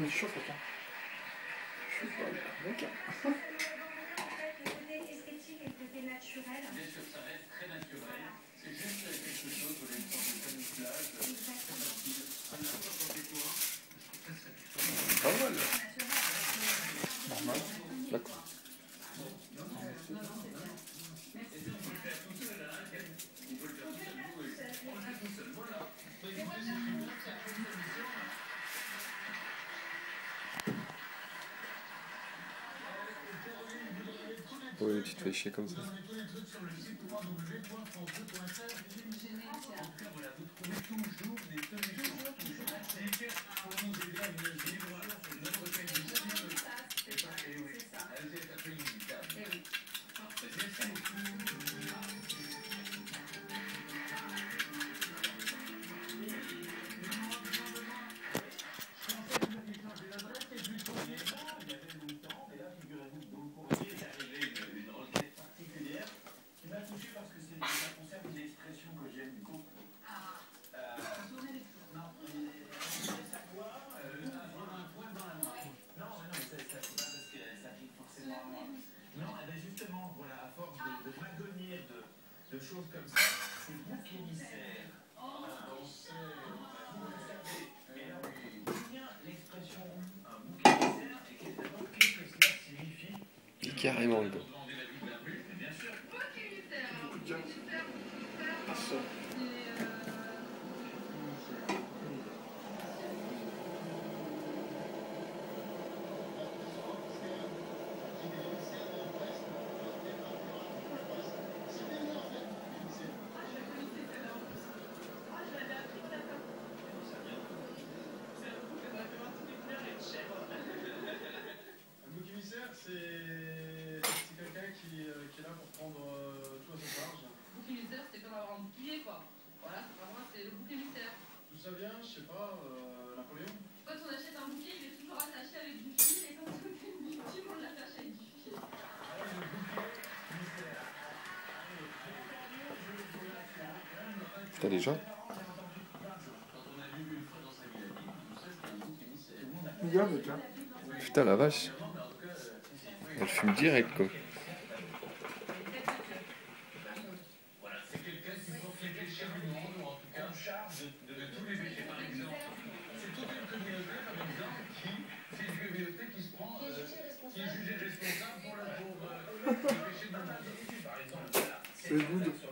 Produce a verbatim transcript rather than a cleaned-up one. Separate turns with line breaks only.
me chauffe, attends. Je suis pas là. Ok.
Le côté esthétique et le côté naturel.
Bien sûr, ça reste très naturel. C'est juste quelque chose où les formes de camouflage,
Pas mal. Normal. D'accord.
Oui, tu te fais chier comme ça.
de choses comme ça, c'est bouc émissaire. Mais là, bien l'expression un bouc émissaire et qu'est-ce que cela signifie?
Carrément le gars.
Bien sûr.
C'est quelqu'un qui, euh, qui est là pour prendre euh, tout à sa charge.
Le bouc émissaire, c'est comme avoir un bouclier, quoi. Voilà, pour moi, c'est le bouc émissaire.
D'où ça vient, je sais pas, euh, Napoléon.
Quand on achète un bouclier, il est toujours attaché avec du fil, et quand on fait une victime, on l'attache avec du fil.
T'as déjà?
Regarde, tiens.
Putain la vache. Elle fume direct quoi.
Voilà, c'est quelqu'un qui porte les péchés du monde, ou en tout cas en charge de, de, de tous les péchés. Par exemple, c'est toute une communauté, par exemple, qui, c'est une communauté qui se prend, euh, qui est jugée responsable pour le, pour, euh, le péché de l'humanité, par exemple. Voilà.
C'est good.